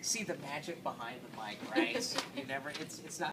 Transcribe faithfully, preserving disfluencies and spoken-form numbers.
see the magic behind the mic, right? You never, it's, it's not